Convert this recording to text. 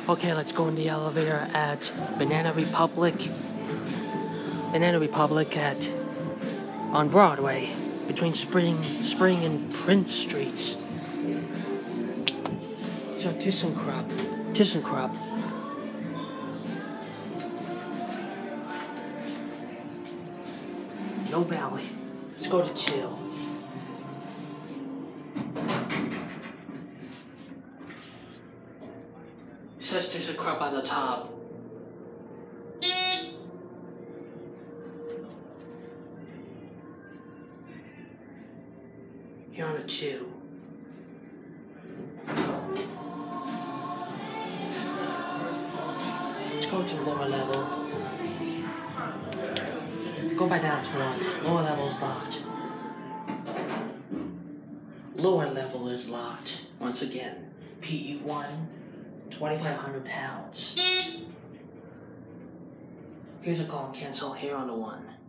Okay, let's go in the elevator at Banana Republic. Banana Republic on Broadway, between Spring and Prince Streets. So ThyssenKrupp. No belly. Let's go to chill. It says ThyssenKrupp on the top. You're on a chill. Let's go to lower level. Go back down to 1. Lower level is locked. Lower level is locked. Once again, PE1, 2,500 pounds. Here's a call and cancel here on the 1.